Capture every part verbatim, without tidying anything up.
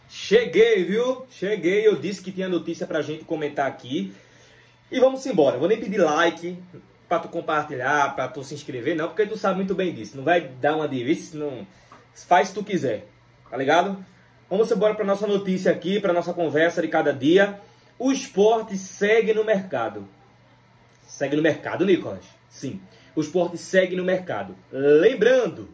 Cheguei, viu? Cheguei, eu disse que tinha notícia pra gente comentar aqui. E vamos embora, eu vou nem pedir like pra tu compartilhar, pra tu se inscrever, não, porque tu sabe muito bem disso. Não vai dar uma divisão, não. Faz se tu quiser, tá ligado? Vamos embora pra nossa notícia aqui, pra nossa conversa de cada dia. O Sport segue no mercado. Segue no mercado, Nicolas? Sim, o Sport segue no mercado. Lembrando,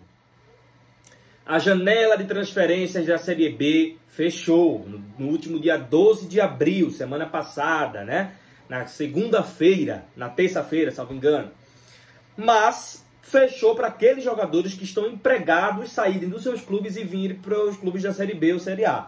a janela de transferências da Série B fechou no, no último dia doze de abril, semana passada, né? Na segunda-feira, na terça-feira, salvo engano. Mas fechou para aqueles jogadores que estão empregados saírem dos seus clubes e virem para os clubes da Série B ou Série A.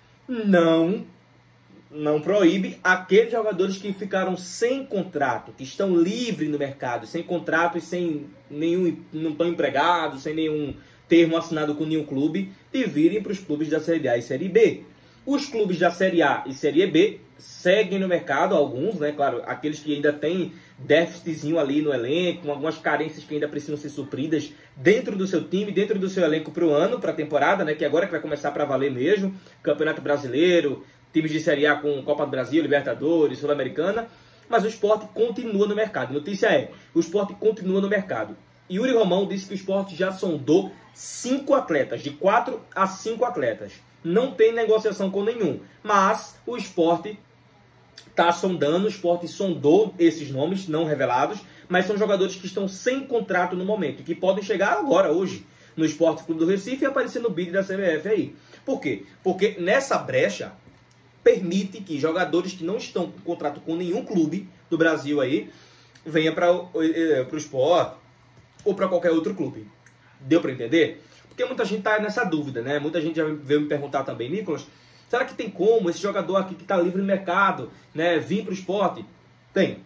Não, não proíbe aqueles jogadores que ficaram sem contrato, que estão livres no mercado, sem contrato e sem nenhum, não estão empregados, sem nenhum termo assinado com nenhum clube, de virem para os clubes da Série A e Série B. Os clubes da Série A e Série B seguem no mercado, alguns, né? Claro, aqueles que ainda têm déficitzinho ali no elenco, algumas carências que ainda precisam ser supridas dentro do seu time, dentro do seu elenco para o ano, para a temporada, né? Que agora que vai começar para valer mesmo, Campeonato Brasileiro, times de Série A com Copa do Brasil, Libertadores, Sul-Americana, mas o Sport continua no mercado. A notícia é, o Sport continua no mercado. Yuri Romão disse que o Sport já sondou cinco atletas, de quatro a cinco atletas. Não tem negociação com nenhum, mas o Sport está sondando, o Sport sondou esses nomes não revelados, mas são jogadores que estão sem contrato no momento, que podem chegar agora, hoje, no Sport Clube do Recife e aparecer no bid da C B F aí. Por quê? Porque nessa brecha permite que jogadores que não estão com contrato com nenhum clube do Brasil aí venham para o Sport ou para qualquer outro clube. Deu para entender? Porque muita gente está nessa dúvida, né? Muita gente já veio me perguntar também, Nicolas, será que tem como esse jogador aqui que está livre no mercado, né, vir para o Sport? Tem.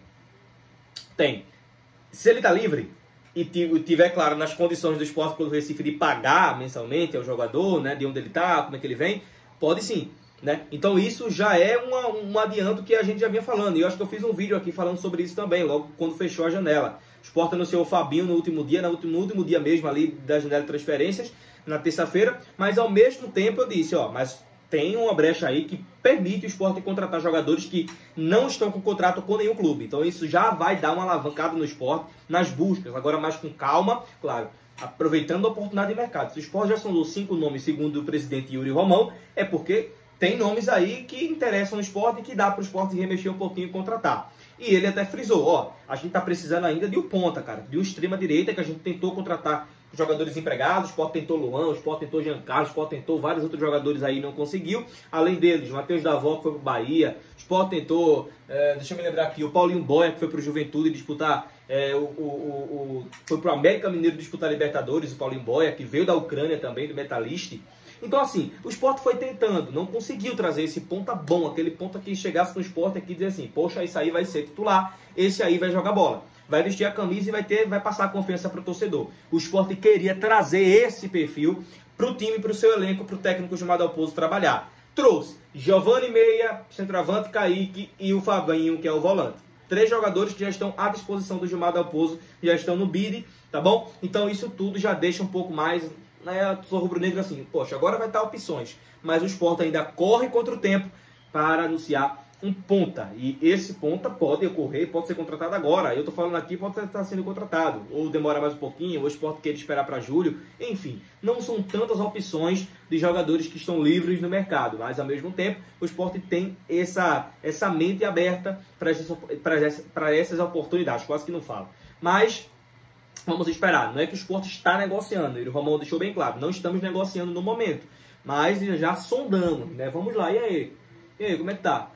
Tem. Se ele está livre e tiver, claro, nas condições do Sport Clube do Recife de pagar mensalmente ao jogador, né, de onde ele está, como é que ele vem, pode sim. Né? Então isso já é uma, um adianto que a gente já vinha falando. E eu acho que eu fiz um vídeo aqui falando sobre isso também, logo quando fechou a janela. O Sport anunciou o Fabinho no último dia, no último, no último dia mesmo ali da janela de transferências, na terça-feira. Mas ao mesmo tempo eu disse, ó, mas tem uma brecha aí que permite o Sport contratar jogadores que não estão com contrato com nenhum clube. Então isso já vai dar uma alavancada no Sport, nas buscas. Agora mais com calma, claro, aproveitando a oportunidade de mercado. Se o Sport já sondou cinco nomes, segundo o presidente Yuri Romão, é porque tem nomes aí que interessam no Sport e que dá para o Sport remexer um pouquinho e contratar. E ele até frisou, ó, a gente tá precisando ainda de um ponta, cara, de um extrema-direita que a gente tentou contratar jogadores empregados, o Sport tentou Luan, o Sport tentou Giancarlo, o Sport tentou vários outros jogadores aí e não conseguiu. Além deles, o Matheus Davó, que foi pro Bahia, o Sport tentou, é, deixa eu me lembrar aqui, o Paulinho Boia, que foi pro Juventude disputar, é, o, o, o, foi pro América Mineiro disputar Libertadores, o Paulinho Boia, que veio da Ucrânia também, do Metalist. Então assim, o Sport foi tentando, não conseguiu trazer esse ponta bom, aquele ponta que chegasse no Sport aqui e dizer assim, poxa, esse aí vai ser titular, esse aí vai jogar bola, vai vestir a camisa e vai, ter, vai passar a confiança para o torcedor. O Sport queria trazer esse perfil para o time, para o seu elenco, para o técnico Gilmar Dalpozo trabalhar. Trouxe Giovani Meia, centroavante, Kaique e o Fabinho, que é o volante. Três jogadores que já estão à disposição do Gilmar Dalpozo, já estão no bid, tá bom? Então isso tudo já deixa um pouco mais, né, sou rubro-negro assim, poxa, agora vai estar opções, mas o Sport ainda corre contra o tempo para anunciar um ponta, e esse ponta pode ocorrer, pode ser contratado agora, eu tô falando aqui, pode estar sendo contratado, ou demora mais um pouquinho, ou o Sport quer esperar para julho, enfim, não são tantas opções de jogadores que estão livres no mercado, mas ao mesmo tempo o Sport tem essa, essa mente aberta para essas, para essas oportunidades, quase que não falo, mas vamos esperar, não é que o Sport está negociando, e o Romão deixou bem claro, não estamos negociando no momento, mas já sondamos, né? Vamos lá, e aí? E aí, como é que tá?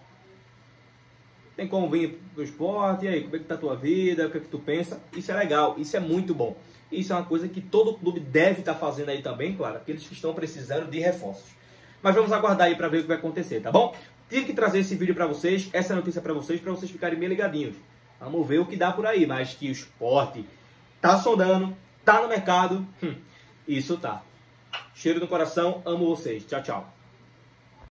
Tem como vir pro Sport? E aí, como é que tá a tua vida? O que é que tu pensa? Isso é legal, isso é muito bom. Isso é uma coisa que todo clube deve estar fazendo aí também, claro, aqueles que estão precisando de reforços. Mas vamos aguardar aí para ver o que vai acontecer, tá bom? Tive que trazer esse vídeo para vocês, essa notícia para vocês, para vocês ficarem bem ligadinhos. Vamos ver o que dá por aí, mas que o Sport tá sondando, tá no mercado, hum, isso tá. Cheiro no coração, amo vocês. Tchau, tchau.